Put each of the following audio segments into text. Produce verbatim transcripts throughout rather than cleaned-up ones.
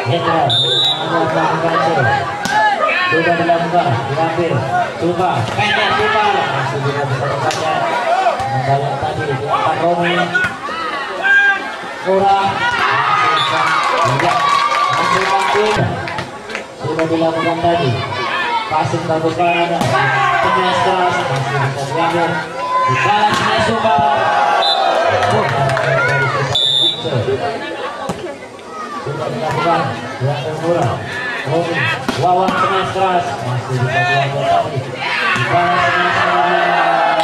Hendra sudah dilakukan, diambil, coba pendek super, masih juga bisa dibaca. Membayang tadi diangkat Romi, kurang, tidak, masih masih sudah dilakukan tadi. Passing bagusan, tenis keras, masih bisa diambil, dibalas dengan super. Sudah dilakukan, diambil murah. Romi, Wawan tenis keras, masih bisa diambil tadi. Dibalas dengan keras.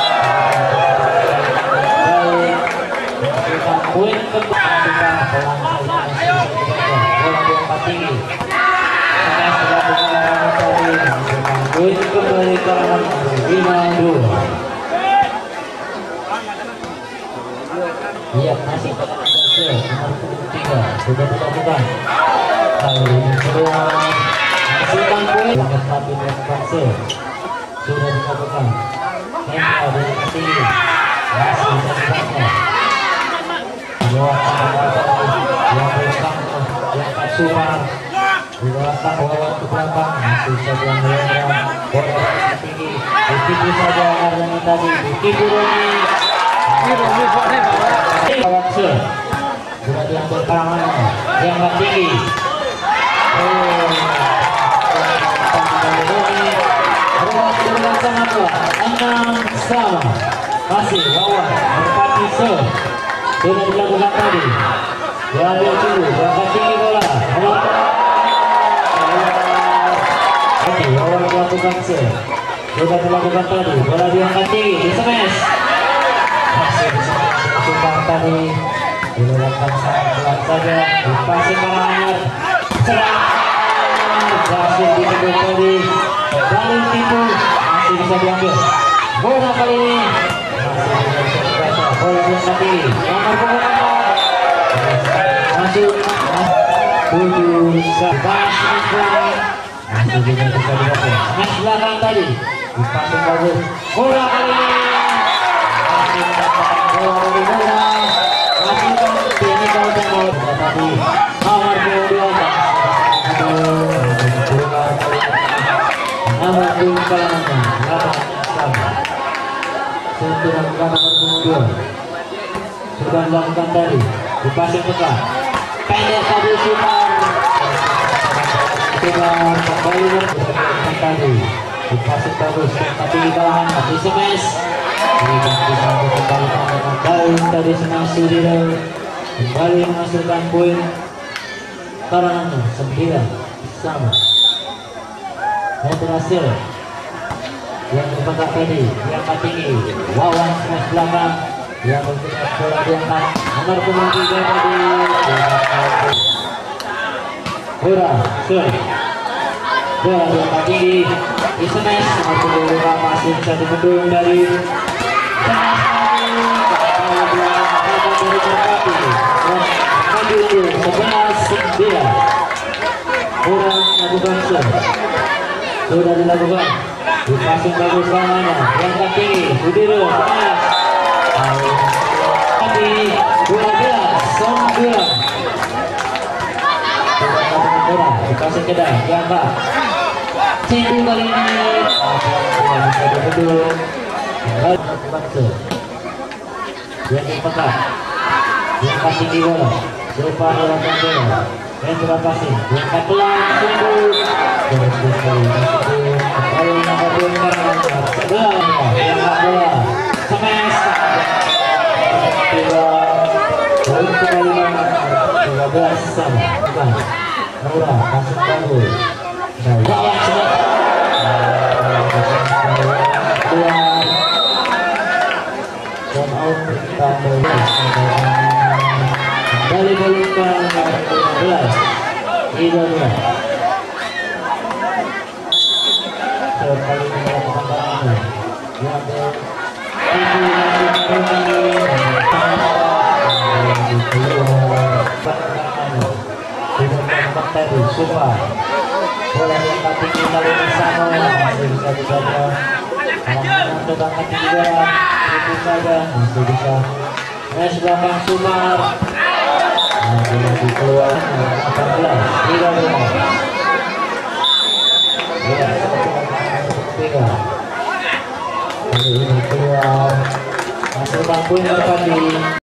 Baik, poin kembali kita pelan saja bola diangkat tinggi. Tenis dilakukan tadi, poin kembali ke lima dua. Iya, masih nomor tiga sudah dilakukan. Kali ini keluar masukkan poin tapi dilakukan save sudah dilakukan. Hendra dari tinggi masih bisa dibaca. Luar yang belakang yang Sumar di belakang bola ke belakang masih bisa diambil Hendra. Bola tinggi ditipu saja karena tadi ditipu Romi. Lawan se sudah diambil karangannya yang gak tinggi. Oh, ruang belakang apa? Enam sama masih Wawan merpati se sudah dilakukan tadi. Diambil dulu berangkat tinggi bola. Oke, Wawan melakukan se sudah dilakukan tadi. Bola diangkat tinggi di smash. Masih bisa masukkan tadi. Dilakukan sangat pelan saja. Dipasing karangan. Serang. Berhasil ditipu tadi. Lalu tipu. Masih bisa diambil. Bola kali ini. Masih bisa dibaca. Bola diangkat tinggi. Nomor punggung masuk. Tujuh. Smash belakang. Masih juga bisa dibaca. Smash belakang tadi. Dipasing bagus. Bola kali ini. Bola dari bola masih kan ini kalau mau tadi nomor dua nomor dua kalangan sama sudah dilakukan nomor dua sudah dilakukan tadi dipasing tekan pendek tadi Sumar Sumar kembali berdekat tadi dipasing bagus tapi di kalangan di smash. Kembali tadi senang Sudirel kembali menghasilkan poin karangan sembilan sama. Dan berhasil yang berpegak tadi diangkat tinggi. Wawan smash belakang yang berpegak bola diangkat nomor punggung tiga tadi. Bola sur bola diangkat tinggi di smash nomor punggung lima masih bisa dibendung dari sebelas sembilan kurang lakukan sudah dilakukan dipasing bagus kawannya yang tinggi Sudirel tapi dua belas sembilan kurang dipasing ke dalam diangkat Cindu kali ini bisa dibendung lakukan yang dipegang yang kasih di bola lupa melakukan bola Hendra passing diangkat pelan sungguh terus sekali kembali nomor dua sebelah diangkat bola smash tiga poin kembali dua belas sama bukan Nora kasih tanggul Wawan sudah keluar dan out tambah kembali balikan lima belas tiga belas sekali melakukan tangan diambil tipu masih keluar sudah melakukan tadi Supa bola yang kaki kita ini sama masih bisa dibaca kalau mencoba kaki juga itu saja masih bisa Mes belakang Sumar lagi keluar delapan belas tiga puluh. Ya, tiga. Kali ini keluar masuk bangku yang depan di